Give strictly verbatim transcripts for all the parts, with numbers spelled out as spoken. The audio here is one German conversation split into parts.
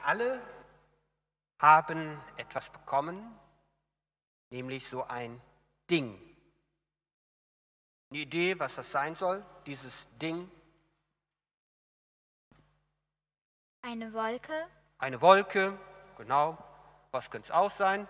alle haben etwas bekommen, nämlich so ein Ding. Eine Idee, was das sein soll, dieses Ding? Eine Wolke. Eine Wolke, genau. Was könnte es auch sein?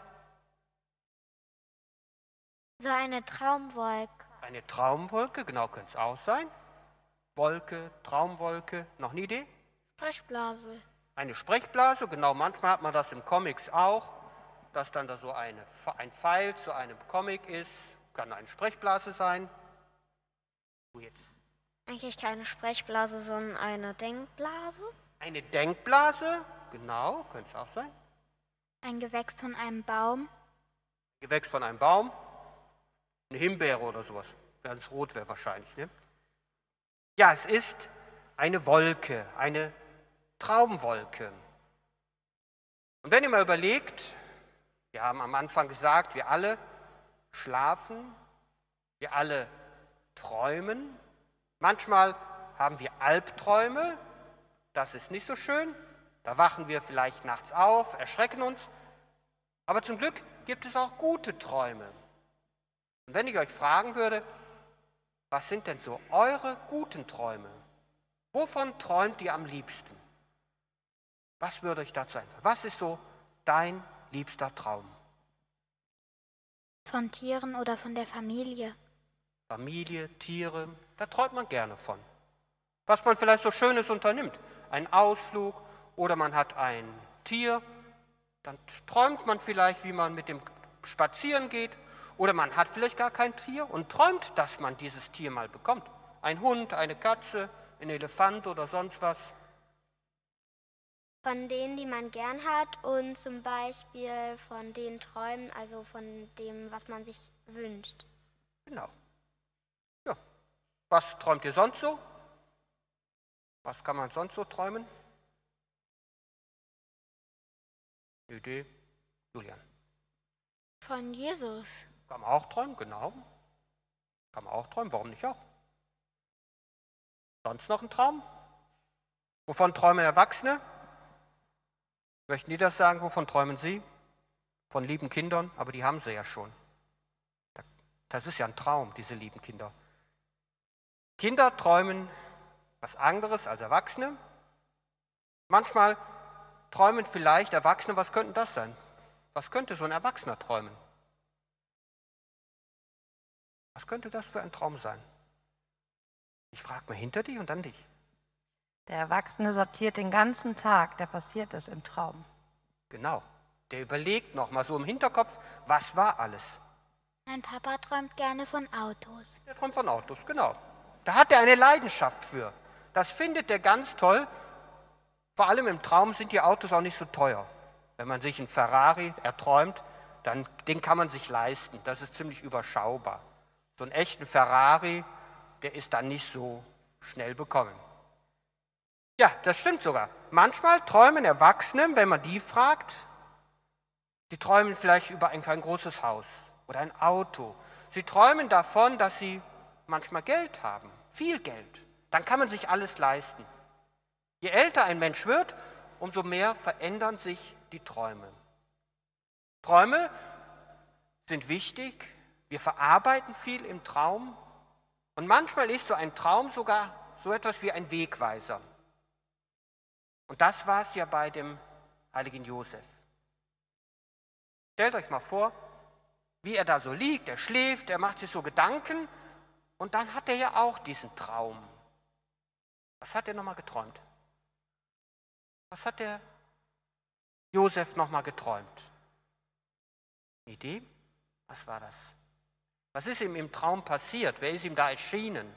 So eine Traumwolke. Eine Traumwolke, genau, könnte es auch sein. Wolke, Traumwolke, noch eine Idee? Sprechblase. Eine Sprechblase, genau, manchmal hat man das im Comics auch, dass dann da so eine, ein Pfeil zu einem Comic ist, kann eine Sprechblase sein. Du jetzt. Eigentlich keine Sprechblase, sondern eine Denkblase. Eine Denkblase, genau, könnte es auch sein. Ein Gewächs von einem Baum. Gewächs von einem Baum, eine Himbeere oder sowas, ganz rot wäre wahrscheinlich, ne? Ja, es ist eine Wolke, eine Traumwolke. Und wenn ihr mal überlegt, wir haben am Anfang gesagt, wir alle schlafen, wir alle träumen. Manchmal haben wir Albträume, das ist nicht so schön. Da wachen wir vielleicht nachts auf, erschrecken uns. Aber zum Glück gibt es auch gute Träume. Und wenn ich euch fragen würde, was sind denn so eure guten Träume? Wovon träumt ihr am liebsten? Was würde euch dazu einfallen? Was ist so dein liebster Traum? Von Tieren oder von der Familie. Familie, Tiere, da träumt man gerne von. Was man vielleicht so Schönes unternimmt. Ein Ausflug oder man hat ein Tier. Dann träumt man vielleicht, wie man mit dem spazieren geht. Oder man hat vielleicht gar kein Tier und träumt, dass man dieses Tier mal bekommt. Ein Hund, eine Katze, ein Elefant oder sonst was. Von denen, die man gern hat und zum Beispiel von den Träumen, also von dem, was man sich wünscht. Genau. Ja. Was träumt ihr sonst so? Was kann man sonst so träumen? Idee? Julian. Von Jesus. Kann man auch träumen, genau. Kann man auch träumen, warum nicht auch? Sonst noch ein Traum? Wovon träumen Erwachsene? Möchten die das sagen, wovon träumen sie? Von lieben Kindern, aber die haben sie ja schon. Das ist ja ein Traum, diese lieben Kinder. Kinder träumen was anderes als Erwachsene. Manchmal träumen vielleicht Erwachsene, was könnte das sein? Was könnte so ein Erwachsener träumen? Was könnte das für ein Traum sein? Ich frage mal hinter dich und dann dich. Der Erwachsene sortiert den ganzen Tag, der passiert ist im Traum. Genau, der überlegt nochmal so im Hinterkopf, was war alles. Mein Papa träumt gerne von Autos. Der träumt von Autos, genau. Da hat er eine Leidenschaft für. Das findet er ganz toll. Vor allem im Traum sind die Autos auch nicht so teuer. Wenn man sich einen Ferrari erträumt, dann den kann man sich leisten. Das ist ziemlich überschaubar. So einen echten Ferrari, der ist dann nicht so schnell bekommen. Ja, das stimmt sogar. Manchmal träumen Erwachsene, wenn man die fragt, sie träumen vielleicht über ein, ein großes Haus oder ein Auto. Sie träumen davon, dass sie manchmal Geld haben, viel Geld. Dann kann man sich alles leisten. Je älter ein Mensch wird, umso mehr verändern sich die Träume. Träume sind wichtig. Wir verarbeiten viel im Traum. Und manchmal ist so ein Traum sogar so etwas wie ein Wegweiser. Und das war es ja bei dem heiligen Josef. Stellt euch mal vor, wie er da so liegt, er schläft, er macht sich so Gedanken und dann hat er ja auch diesen Traum. Was hat er nochmal geträumt? Was hat der Josef nochmal geträumt? Eine Idee? Was war das? Was ist ihm im Traum passiert? Wer ist ihm da erschienen?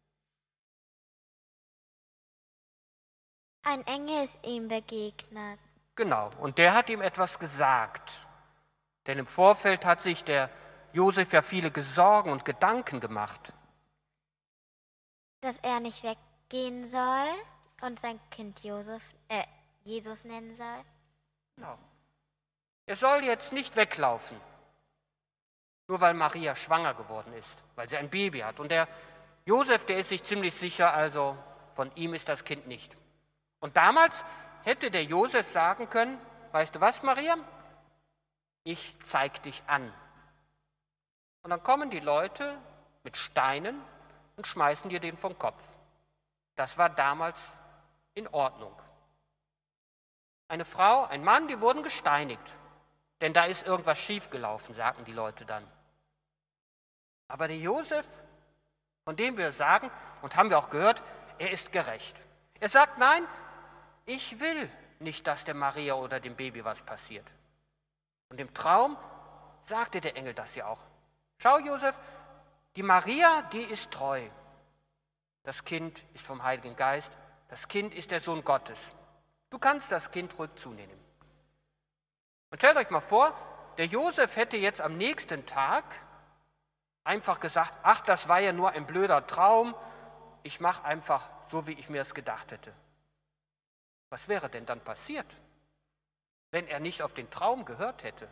Ein Engel ist ihm begegnet. Genau, und der hat ihm etwas gesagt. Denn im Vorfeld hat sich der Josef ja viele Sorgen und Gedanken gemacht. Dass er nicht weggehen soll und sein Kind Josef, äh, Jesus nennen soll. Genau. Er soll jetzt nicht weglaufen, nur weil Maria schwanger geworden ist, weil sie ein Baby hat. Und der Josef, der ist sich ziemlich sicher, also von ihm ist das Kind nicht. Und damals hätte der Josef sagen können, weißt du was, Maria? Ich zeig dich an. Und dann kommen die Leute mit Steinen und schmeißen dir den vom Kopf. Das war damals in Ordnung. Eine Frau, ein Mann, die wurden gesteinigt, denn da ist irgendwas schiefgelaufen, sagten die Leute dann. Aber der Josef, von dem wir sagen, und haben wir auch gehört, er ist gerecht. Er sagt, nein, ich will nicht, dass der Maria oder dem Baby was passiert. Und im Traum sagte der Engel das ja auch. Schau, Josef, die Maria, die ist treu. Das Kind ist vom Heiligen Geist, das Kind ist der Sohn Gottes. Du kannst das Kind ruhig zunehmen. Und stellt euch mal vor, der Josef hätte jetzt am nächsten Tag einfach gesagt, ach, das war ja nur ein blöder Traum, ich mache einfach so, wie ich mir es gedacht hätte. Was wäre denn dann passiert, wenn er nicht auf den Traum gehört hätte?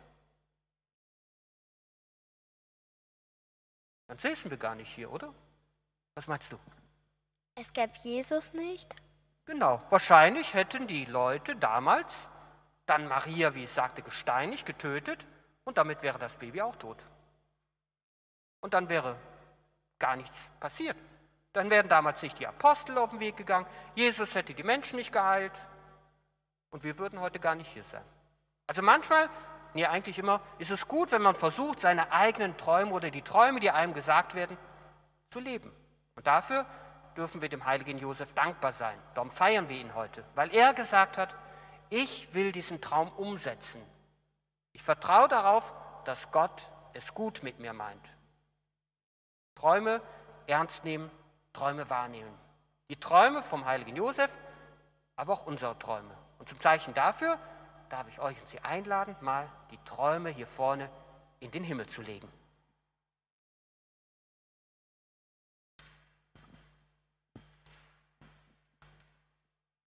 Dann säßen wir gar nicht hier, oder? Was meinst du? Es gäbe Jesus nicht. Genau, wahrscheinlich hätten die Leute damals dann Maria, wie ich sagte, gesteinigt, getötet und damit wäre das Baby auch tot. Und dann wäre gar nichts passiert. Dann wären damals nicht die Apostel auf den Weg gegangen, Jesus hätte die Menschen nicht geheilt und wir würden heute gar nicht hier sein. Also manchmal, nee, eigentlich immer, ist es gut, wenn man versucht, seine eigenen Träume oder die Träume, die einem gesagt werden, zu leben. Und dafür dürfen wir dem heiligen Josef dankbar sein. Darum feiern wir ihn heute, weil er gesagt hat, ich will diesen Traum umsetzen. Ich vertraue darauf, dass Gott es gut mit mir meint. Träume ernst nehmen, Träume wahrnehmen. Die Träume vom heiligen Josef, aber auch unsere Träume. Und zum Zeichen dafür darf ich euch und Sie einladen, mal die Träume hier vorne in den Himmel zu legen.